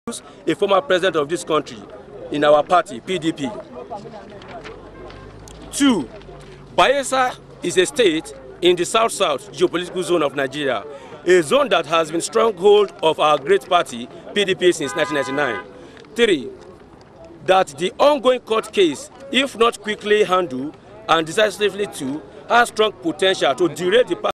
a former president of this country in our party, PDP. 2. Bayelsa is a state in the south-south geopolitical zone of Nigeria, a zone that has been stronghold of our great party, PDP, since 1999. 3. That the ongoing court case, if not quickly handled and decisively too, has strong potential to derail the party